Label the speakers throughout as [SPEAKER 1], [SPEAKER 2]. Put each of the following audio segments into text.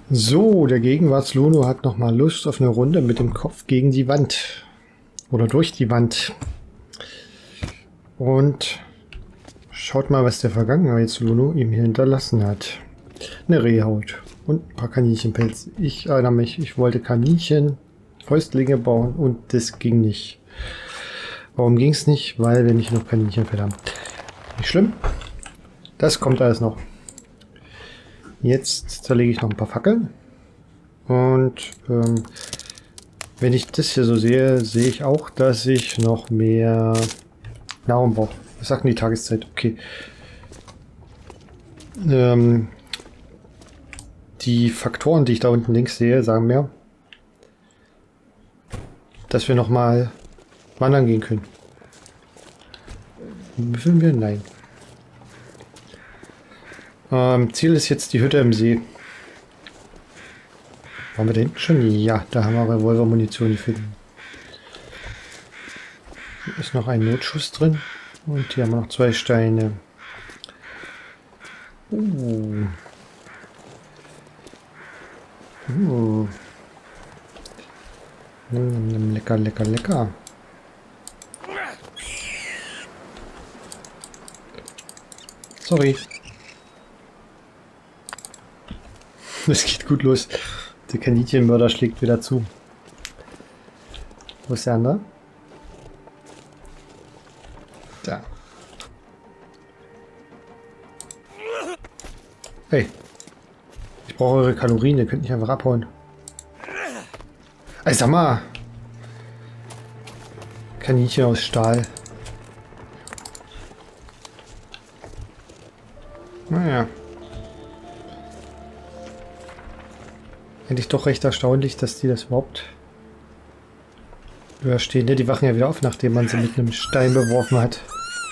[SPEAKER 1] So, der Gegenwarts-Luno hat nochmal Lust auf eine Runde mit dem Kopf gegen die Wand. Oder durch die Wand. Und schaut mal, was der Vergangenheits-Luno ihm hinterlassen hat. Eine Rehhaut und ein paar Kaninchenpelz. Ich erinnere mich, ich wollte Kaninchen, Fäustlinge bauen und das ging nicht. Warum ging es nicht? Weil wir nicht noch Kaninchenfell haben. Nicht schlimm. Das kommt alles noch. Jetzt zerlege ich noch ein paar Fackeln. Und wenn ich das hier so sehe, sehe ich auch, dass ich noch mehr Nahrung brauche. Was sagt denn die Tageszeit? Okay. Die Faktoren, die ich da unten links sehe, sagen mir, dass wir noch mal wandern gehen können. Würfeln wir? Nein. Ziel ist jetzt die Hütte im See. Waren wir da hinten schon? Ja, da haben wir Revolver-Munition gefunden. Hier ist noch ein Notschuss drin. Und hier haben wir noch 2 Steine. Lecker, lecker, lecker. Sorry. Das geht gut los. Der Kaninchenmörder schlägt wieder zu. Wo ist der andere? Da. Hey. Ich brauche eure Kalorien, ihr könnt nicht einfach abhauen. Ey, sag mal. Kaninchen aus Stahl. Naja. Eigentlich doch recht erstaunlich, dass die das überhaupt überstehen. Ne? Die wachen ja wieder auf, nachdem man sie mit einem Stein beworfen hat.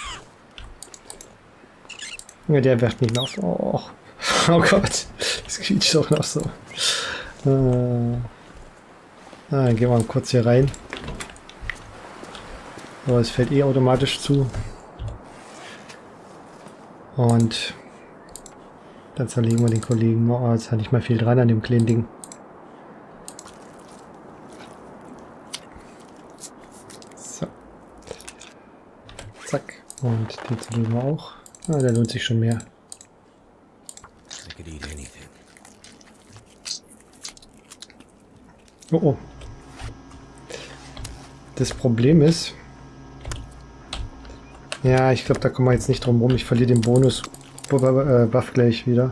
[SPEAKER 1] Ja, der wacht nicht mehr auf. Oh, oh Gott, das quietscht doch noch so. Dann gehen wir mal kurz hier rein. Aber es fällt eh automatisch zu. Und dann zerlegen wir den Kollegen. Oh, jetzt hat nicht mal viel dran an dem kleinen Ding. So. Zack. Und den zerlegen wir auch. Ah, der lohnt sich schon mehr. Oh oh. Das Problem ist... Ja, ich glaube, da kommen wir jetzt nicht drum rum. Ich verliere den Bonus Buff gleich wieder.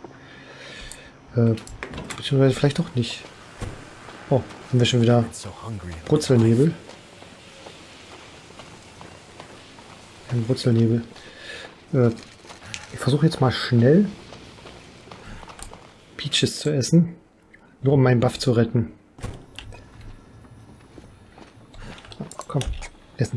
[SPEAKER 1] Beziehungsweise vielleicht auch nicht. Oh, haben wir schon wieder Brutzelnebel. Ein Brutzelnebel. Ich versuche jetzt mal schnell Peaches zu essen. Nur um meinen Buff zu retten. Komm, essen.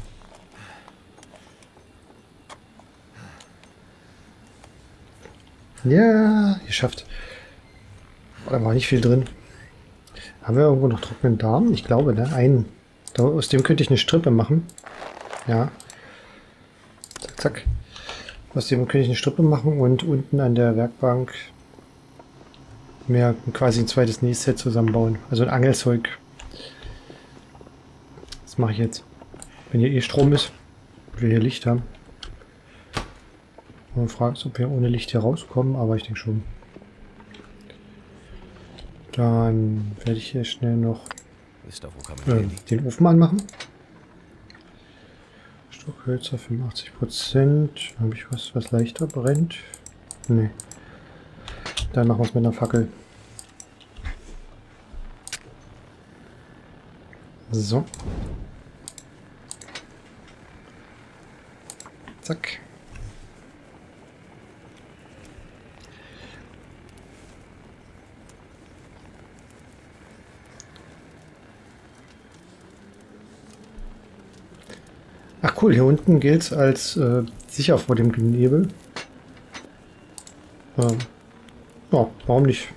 [SPEAKER 1] Ja, geschafft. Da war nicht viel drin. Haben wir irgendwo noch trockenen Darm? Ich glaube, ne? Einen. Aus dem könnte ich eine Strippe machen. Ja. Zack, zack. Aus dem könnte ich eine Strippe machen und unten an der Werkbank mir quasi ein zweites Nähset zusammenbauen. Also ein Angelzeug. Das mache ich jetzt. Wenn hier eh Strom ist, will hier Licht haben. Man fragt, ob wir ohne Licht hier rauskommen, aber ich denke schon. Dann werde ich hier schnell noch den Ofen anmachen. Stockhölzer 85%. Habe ich was leichter brennt? Nee. Dann machen wir es mit einer Fackel. So. Zack. Ach cool, hier unten gilt es als sicher vor dem Nebel. Ja, warum nicht?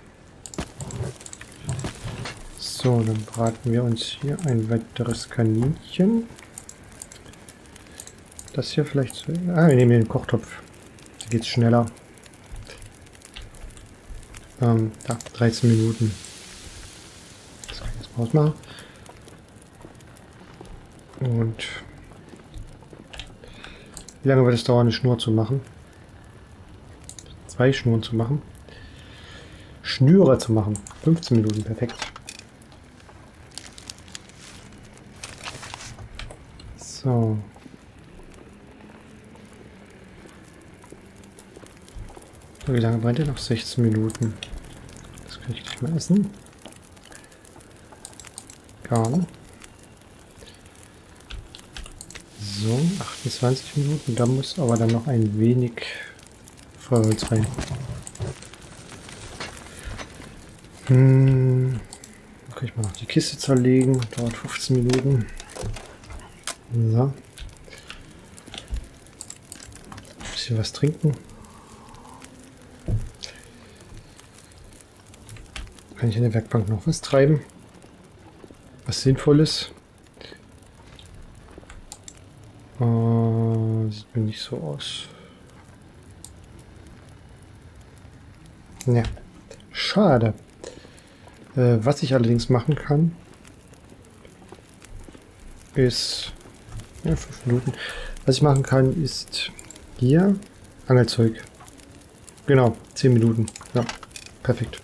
[SPEAKER 1] So, dann braten wir uns hier ein weiteres Kaninchen. Das hier vielleicht so. Ah, wir nehmen hier den Kochtopf. Da geht es schneller. Da, 13 Minuten. Das kann ich jetzt mal ausmachen. Und wie lange wird es dauern, eine Schnur zu machen? 2 Schnuren zu machen. Schnüre zu machen. 15 Minuten, perfekt. So. Wie lange brennt ihr noch? 16 Minuten. Das kann ich gleich mal essen. Garn. So, 28 Minuten. Da muss aber dann noch ein wenig Feuerholz rein. Dann kann ich mal noch die Kiste zerlegen. Dauert 15 Minuten. So. Ein bisschen was trinken. Kann ich in der Werkbank noch was treiben? Was Sinnvolles? Sieht mir nicht so aus. Ne, schade. Was ich allerdings machen kann, ist... Ja, 5 Minuten. Was ich machen kann, ist hier Angelzeug. Genau, 10 Minuten. Ja, perfekt.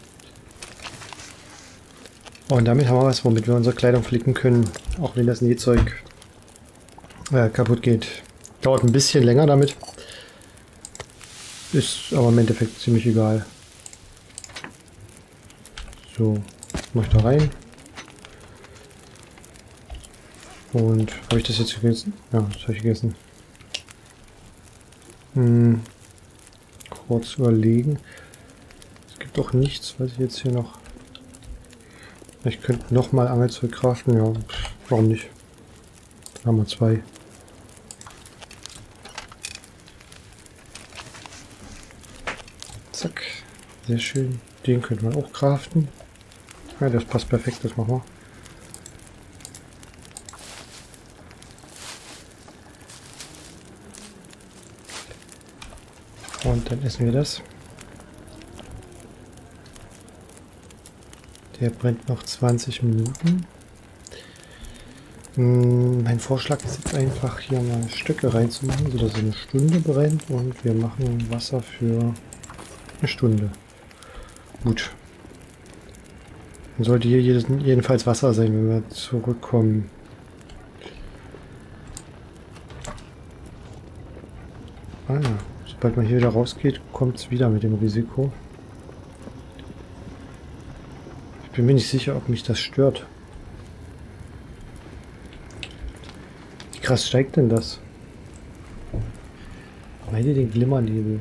[SPEAKER 1] Und damit haben wir was, womit wir unsere Kleidung flicken können, auch wenn das Nähzeug kaputt geht. Dauert ein bisschen länger damit. Ist aber im Endeffekt ziemlich egal. So, mach ich da rein. Und habe ich das jetzt gegessen? Ja, das habe ich gegessen. Kurz überlegen. Es gibt doch nichts, was ich jetzt hier noch... Ich könnte nochmal Angelzeug craften, ja, warum nicht? Dann haben wir 2. Zack, sehr schön. Den könnte man auch craften. Ja, das passt perfekt, das machen wir. Und dann essen wir das. Der brennt noch 20 Minuten. Mein Vorschlag ist jetzt einfach hier mal Stöcke reinzumachen, sodass er eine Stunde brennt und wir machen Wasser für eine Stunde. Gut. Dann sollte hier jedenfalls Wasser sein, wenn wir zurückkommen. Ah ja, sobald man hier wieder rausgeht, kommt es wieder mit dem Risiko. Ich bin mir nicht sicher, ob mich das stört. Wie krass steigt denn das? Meide den Glimmernebel.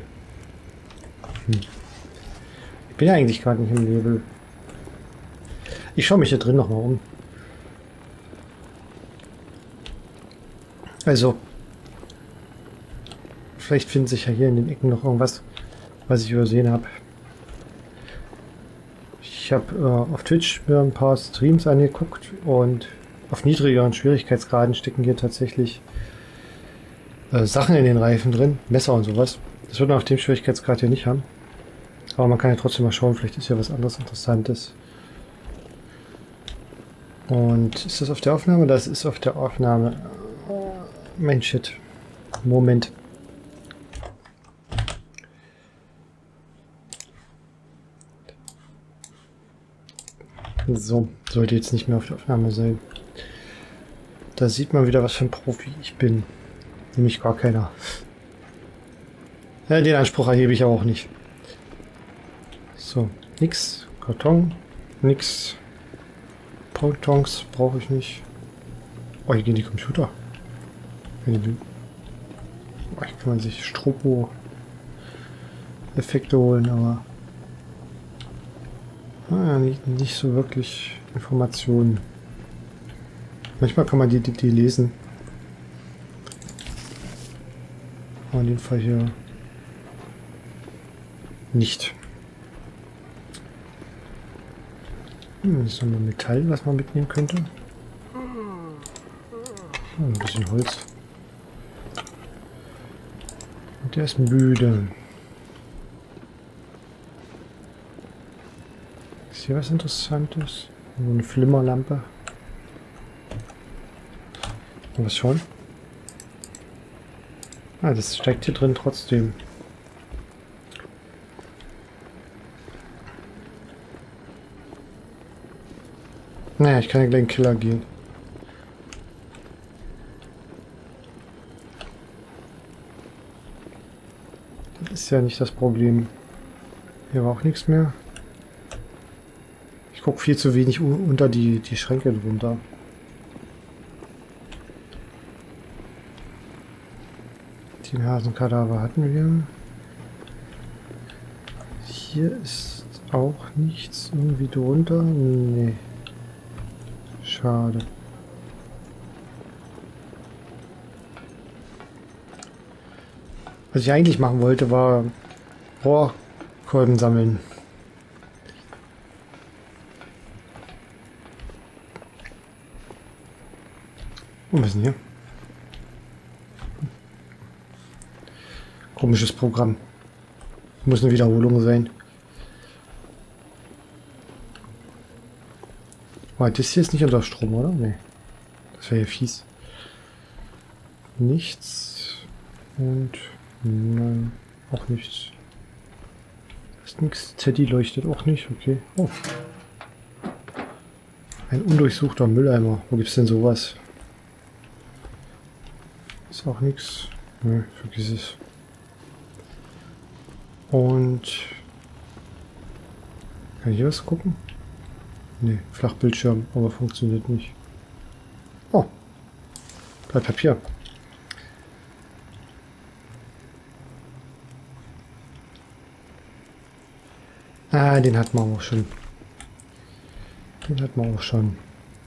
[SPEAKER 1] Ich bin ja eigentlich gerade nicht im Nebel. Ich schaue mich hier drin nochmal um. Also, vielleicht findet sich ja hier in den Ecken noch irgendwas, was ich übersehen habe. Ich habe auf Twitch mir ein paar Streams angeguckt und auf niedrigeren Schwierigkeitsgraden stecken hier tatsächlich Sachen in den Reifen drin, Messer und sowas. Das wird man auf dem Schwierigkeitsgrad hier nicht haben. Aber man kann ja trotzdem mal schauen, vielleicht ist ja was anderes Interessantes. Und ist das auf der Aufnahme? Das ist auf der Aufnahme. Mein Shit. Moment. So, sollte jetzt nicht mehr auf der Aufnahme sein. Da sieht man wieder, was für ein Profi ich bin. Nämlich gar keiner. Ja, den Anspruch erhebe ich auch nicht. So, nix. Karton, nix. Pontons brauche ich nicht. Oh, hier gehen die Computer. Oh, hier kann man sich Strobo-Effekte holen, aber nicht so wirklich Informationen. Manchmal kann man die lesen. Aber in dem Fall hier nicht. Das ist nochmal Metall, was man mitnehmen könnte. Ein bisschen Holz. Und der ist müde. Ist hier was Interessantes? Eine Flimmerlampe. Was schon? Ah, das steckt hier drin trotzdem. Naja, ich kann ja gleich in den Keller gehen. Das ist ja nicht das Problem. Hier war auch nichts mehr. Ich gucke viel zu wenig unter die Schränke drunter. Den Hasenkadaver hatten wir. Hier ist auch nichts irgendwie drunter. Nee. Schade. Was ich eigentlich machen wollte, war Rohrkolben sammeln. Und was ist denn hier? Komisches Programm. Muss eine Wiederholung sein. Oh, das hier ist nicht unter Strom, oder? Nee. Das wäre ja fies. Nichts. Und nein, auch nichts. Da ist nichts. Teddy leuchtet auch nicht. Okay. Oh. Ein undurchsuchter Mülleimer. Wo gibt's denn sowas? Ist auch nichts. Nee, vergiss es. Und kann ich hier was gucken? Ne, Flachbildschirm, aber funktioniert nicht. Oh, Blatt Papier. Ah, den hat man auch schon. Den hat man auch schon.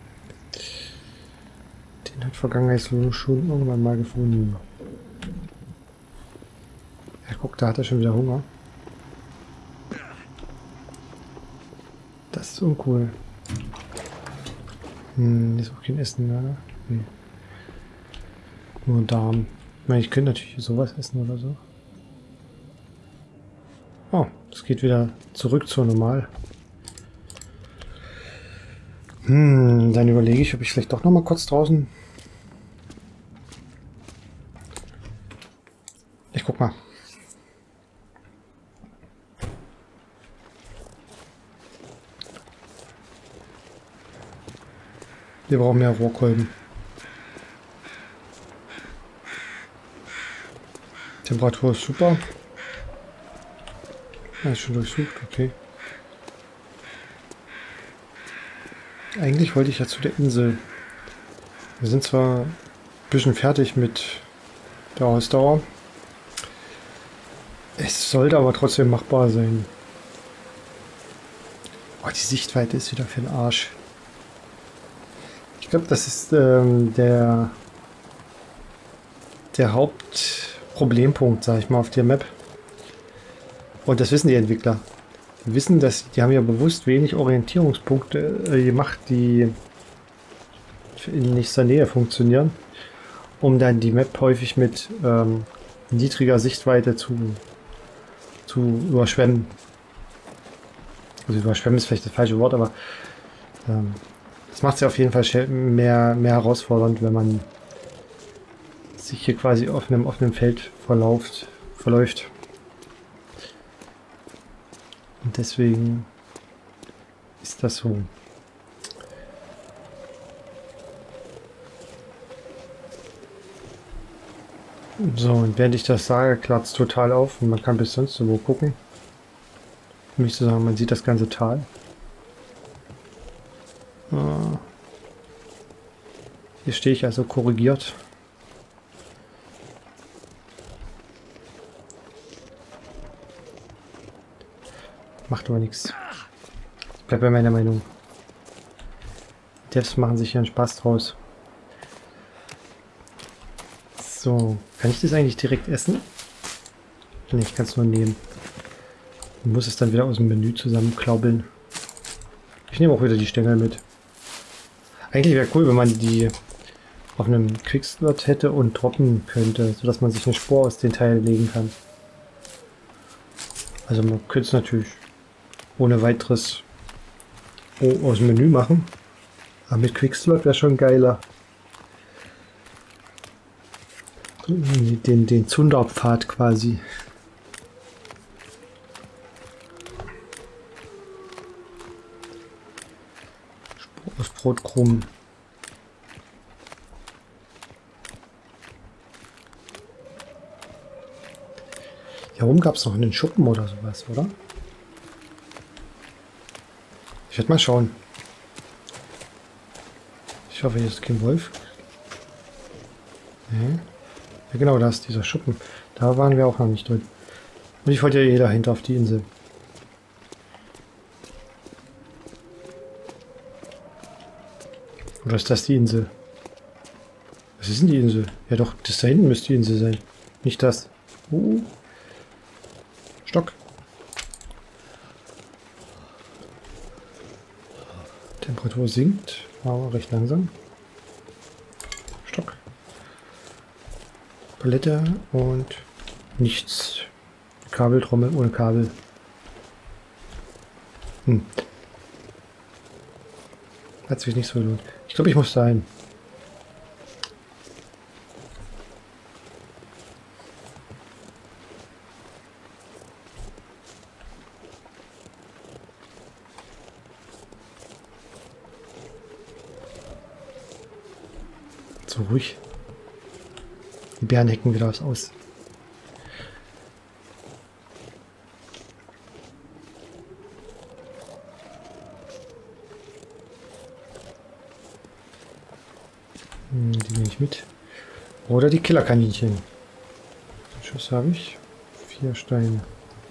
[SPEAKER 1] Den hat Vergangenheitslohn schon irgendwann mal gefunden. Ja, guck, da hat er schon wieder Hunger. Das ist uncool. Ist auch kein Essen, oder? Nee. Nur Darm. Ich meine, ich könnte natürlich sowas essen oder so. Oh, es geht wieder zurück zur Normal. Dann überlege ich, ob ich vielleicht doch noch mal kurz draußen... Ich guck mal. Wir brauchen mehr Rohrkolben. Temperatur ist super. Ja, ist schon durchsucht, okay. Eigentlich wollte ich ja zu der Insel. Wir sind zwar ein bisschen fertig mit der Ausdauer. Es sollte aber trotzdem machbar sein. Oh, die Sichtweite ist wieder für den Arsch. Ich glaube, das ist der Hauptproblempunkt, sag ich mal, auf der Map. Und das wissen die Entwickler. Die wissen, dass die haben ja bewusst wenig Orientierungspunkte gemacht, die in nächster Nähe funktionieren, um dann die Map häufig mit niedriger Sichtweite zu überschwemmen. Also überschwemmen ist vielleicht das falsche Wort, aber das macht es ja auf jeden Fall mehr herausfordernd, wenn man sich hier quasi auf einem offenen Feld verläuft. Und deswegen ist das so. So, und während ich das sage, klart es total auf und man kann bis sonst wo gucken. Um nicht zu sagen, man sieht das ganze Tal. Hier stehe ich also korrigiert. Macht aber nichts. Ich bleibe bei meiner Meinung. Devs machen sich hier einen Spaß draus. So, kann ich das eigentlich direkt essen? Ne, ich kann es nur nehmen. Ich muss es dann wieder aus dem Menü zusammenklaubeln. Ich nehme auch wieder die Stängel mit. Eigentlich wäre cool, wenn man die auf einem Quickslot hätte und droppen könnte, sodass man sich eine Spur aus den Teilen legen kann. Also man könnte es natürlich ohne weiteres aus dem Menü machen. Aber mit Quickslot wäre schon geiler. Den Zunderpfad quasi. Aus Brotkrumen. Hier oben gab es noch einen Schuppen oder sowas, oder? Ich werde mal schauen. Ich hoffe, hier ist kein Wolf. Nee. Ja genau, da ist dieser Schuppen. Da waren wir auch noch nicht drin. Und ich wollte ja eh dahinter auf die Insel. Oder ist das die Insel? Was ist denn die Insel? Ja doch, das da hinten müsste die Insel sein. Nicht das. Stock. Temperatur sinkt, aber recht langsam. Stock. Palette und nichts. Kabeltrommel ohne Kabel. Hat sich nicht so gelohnt. Ich glaube, ich muss dahin. So ruhig. Die Bären hecken wieder was aus. Die nehme ich mit. Oder die Killerkaninchen. Schuss habe ich. 4 Steine.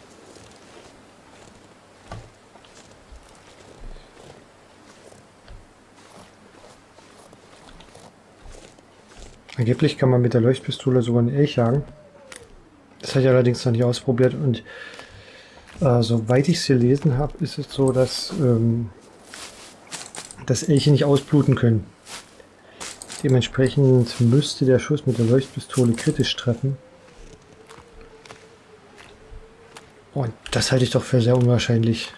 [SPEAKER 1] Angeblich kann man mit der Leuchtpistole sogar einen Elch jagen. Das habe ich allerdings noch nicht ausprobiert und soweit ich es gelesen habe, ist es so, dass Elche nicht ausbluten können. Dementsprechend müsste der Schuss mit der Leuchtpistole kritisch treffen. Und das halte ich doch für sehr unwahrscheinlich.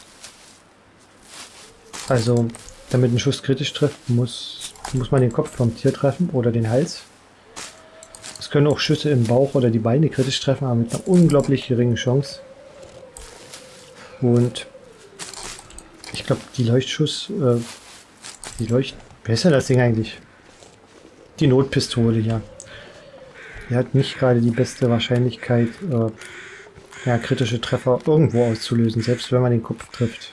[SPEAKER 1] Also, damit ein Schuss kritisch trifft, muss man den Kopf vom Tier treffen oder den Hals. Es können auch Schüsse im Bauch oder die Beine kritisch treffen, aber mit einer unglaublich geringen Chance. Und ich glaube, die Leuchtschuss, wer ist denn das Ding eigentlich? Die Notpistole, ja. Die hat nicht gerade die beste Wahrscheinlichkeit, ja, kritische Treffer irgendwo auszulösen, selbst wenn man den Kopf trifft.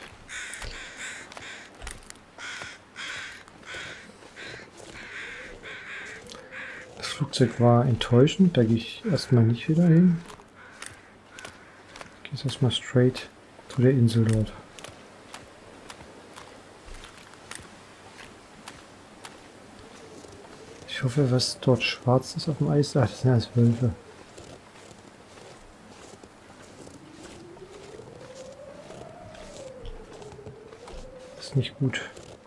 [SPEAKER 1] Das Flugzeug war enttäuschend, da gehe ich erstmal nicht wieder hin. Ich gehe jetzt erstmal straight zu der Insel dort. Ich hoffe, was dort schwarz ist auf dem Eis. Ach, das sind alles Wölfe. Das ist nicht gut.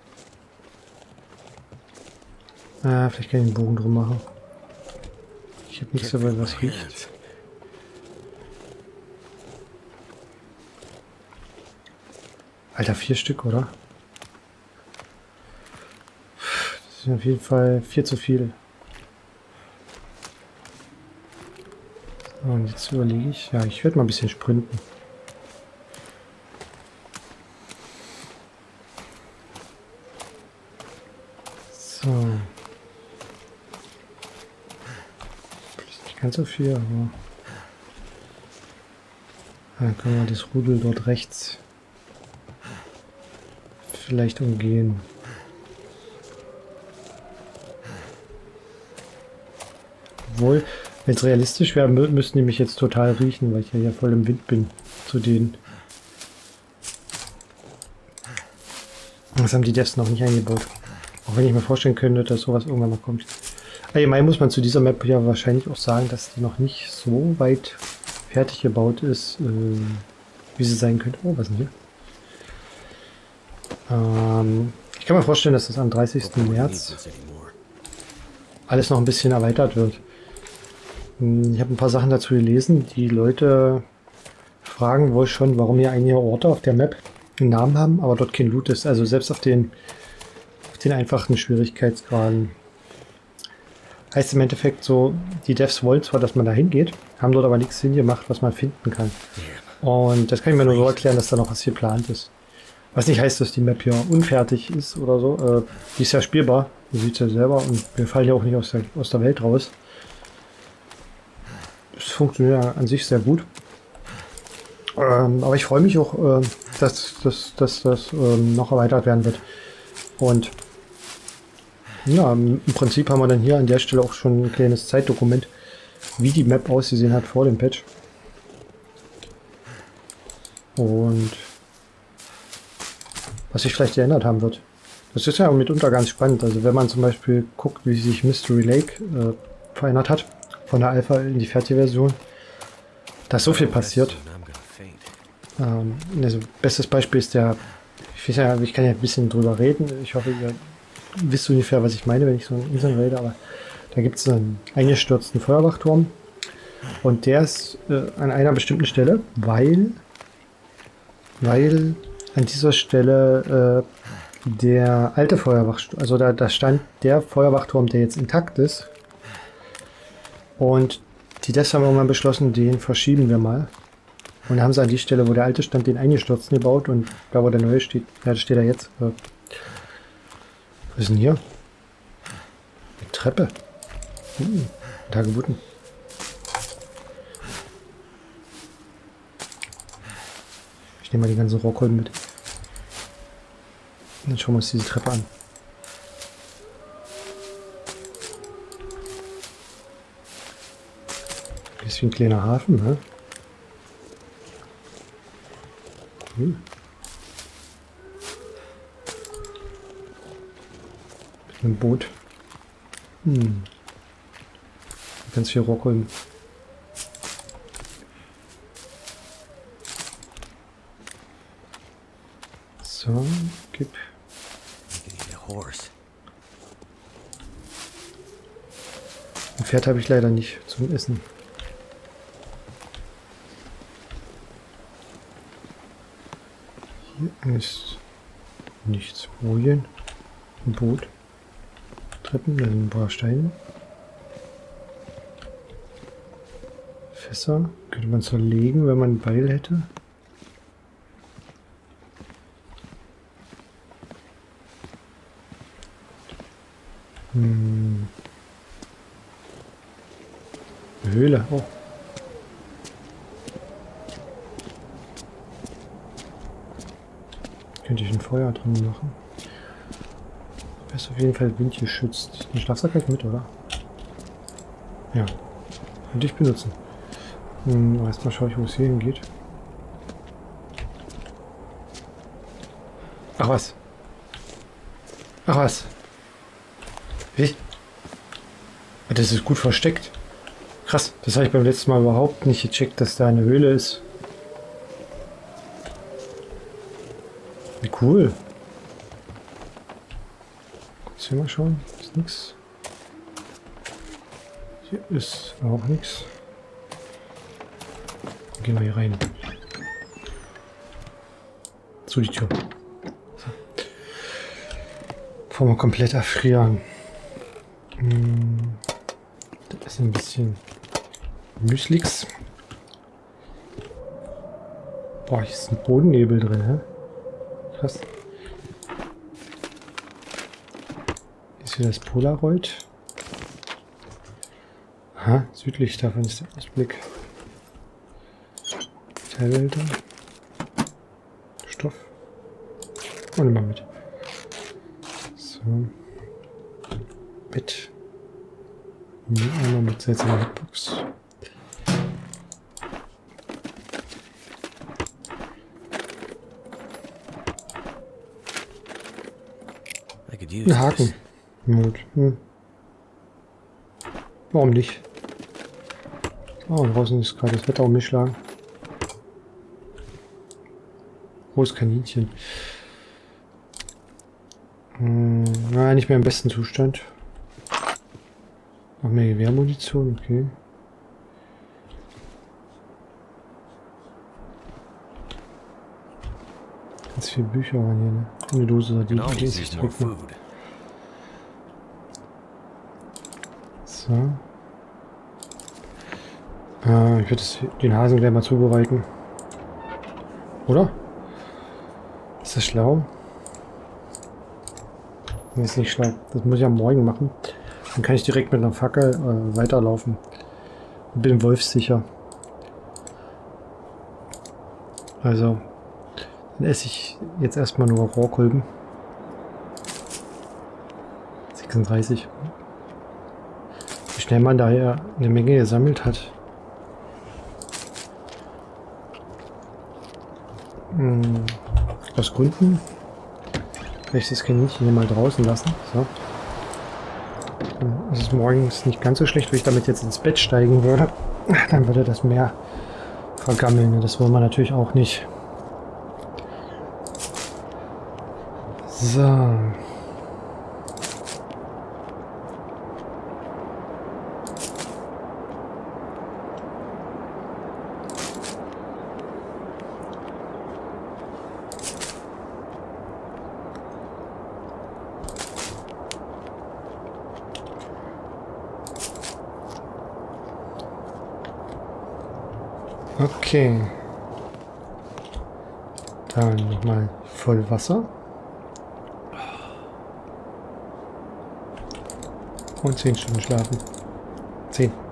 [SPEAKER 1] Ah, vielleicht kann ich den Bogen drum machen. Ich habe nichts dabei, was riecht. Alter, 4 Stück, oder? Das sind auf jeden Fall 4 zu viel. So, und jetzt überlege ich. Ja, ich werde mal ein bisschen sprinten. So. Nicht ganz so viel, aber dann können wir das Rudel dort rechts vielleicht umgehen. Obwohl, wenn es realistisch wäre, müssten die mich jetzt total riechen, weil ich ja hier voll im Wind bin zu denen. Das haben die Devs noch nicht eingebaut. Auch wenn ich mir vorstellen könnte, dass sowas irgendwann noch kommt. Allgemein muss man zu dieser Map ja wahrscheinlich auch sagen, dass die noch nicht so weit fertig gebaut ist, wie sie sein könnte. Oh, was ist denn hier? Ich kann mir vorstellen, dass das am 30. März alles noch ein bisschen erweitert wird. Ich habe ein paar Sachen dazu gelesen. Die Leute fragen wohl schon, warum hier einige Orte auf der Map einen Namen haben, aber dort kein Loot ist. Also selbst auf den einfachen Schwierigkeitsgraden. Heißt im Endeffekt so, die Devs wollen zwar, dass man da hingeht, haben dort aber nichts hingemacht, was man finden kann. Und das kann ich mir nur so erklären, dass da noch was geplant ist. Was nicht heißt, dass die Map hier unfertig ist oder so. Die ist ja spielbar, ihr seht es ja selber, und wir fallen ja auch nicht aus der Welt raus. Es funktioniert ja an sich sehr gut. Aber ich freue mich auch, dass das noch erweitert werden wird. Und ja, im Prinzip haben wir dann hier an der Stelle auch schon ein kleines Zeitdokument, wie die Map ausgesehen hat vor dem Patch. Und was sich vielleicht geändert haben wird. Das ist ja mitunter ganz spannend. Also wenn man zum Beispiel guckt, wie sich Mystery Lake verändert hat, von der Alpha in die fertige Version, da ist so viel passiert. Also bestes Beispiel ist ich kann ja ein bisschen drüber reden. Ich hoffe, ihr wisst ungefähr, was ich meine, wenn ich so in Inseln rede, aber da gibt es einen eingestürzten Feuerwachturm und der ist an einer bestimmten Stelle, weil an dieser Stelle der alte Feuerwachturm, also da stand der Feuerwachturm, der jetzt intakt ist, und die Devs haben irgendwann beschlossen, den verschieben wir mal. Und haben sie an die Stelle, wo der alte stand, den eingestürzten gebaut, und da, wo der neue steht, ja, da steht er jetzt. Was ist denn hier? Eine Treppe. Tagebutten. Ich nehme mal die ganzen Rockholmen mit. Und dann schauen wir uns diese Treppe an. Ist wie ein kleiner Hafen, ne? Mit einem Boot. Ganz viel Rockholm. So, gib. Ein Pferd habe ich leider nicht zum Essen. Hier ist nichts. Bojen. Ein Boot. Treppen, da sind ein paar Steine. Fässer. Könnte man zerlegen, wenn man ein Beil hätte. Höhle. Oh. Könnte ich ein Feuer drin machen. Er ist auf jeden Fall windgeschützt. Den Schlafsack halt mit, oder? Ja. Könnte ich benutzen. Erstmal schaue ich, wo es hier hingeht. Ach was. Ach was. Wie? Das ist gut versteckt. Krass, das habe ich beim letzten Mal überhaupt nicht gecheckt, dass da eine Höhle ist. Wie cool. Kurz hier mal schauen. Ist nix. Hier ist auch nichts. Gehen wir hier rein. So, die Tür. So. Bevor wir komplett erfrieren. Das ist ein bisschen Müslix. Boah, hier ist ein Bodennebel drin, hä? Krass. Hier ist wieder das Polaroid. Aha, südlich davon ist der Ausblick. Teilwälder. Stoff. Und immer mit. So. Bett. Hier einmal mit seltsamer Hitbox. Ein Haken. Gut. Warum nicht? Oh, draußen ist gerade das Wetter umgeschlagen. Großes Kaninchen. Na, nicht mehr im besten Zustand. Noch mehr Gewehrmunition, okay. Ganz viele Bücher waren hier, ne? Eine Dose, die lese ich direkt mal. So. Ich würde den Hasen gleich mal zubereiten. Oder? Ist das schlau? Nee, ist nicht schlau. Das muss ich am Morgen machen. Dann kann ich direkt mit einer Fackel weiterlaufen. Und bin wolfssicher. Also, dann esse ich jetzt erstmal nur Rohrkolben. 36. Wie schnell man daher eine Menge gesammelt hat. Aus Gründen. Vielleicht das Kaninchen hier mal draußen lassen. So. Dann ist es morgens nicht ganz so schlecht, wenn ich damit jetzt ins Bett steigen würde. Dann würde das mehr vergammeln. Das wollen wir natürlich auch nicht. So. Okay. Dann nochmal voll Wasser. Und 10 Stunden schlafen. 10.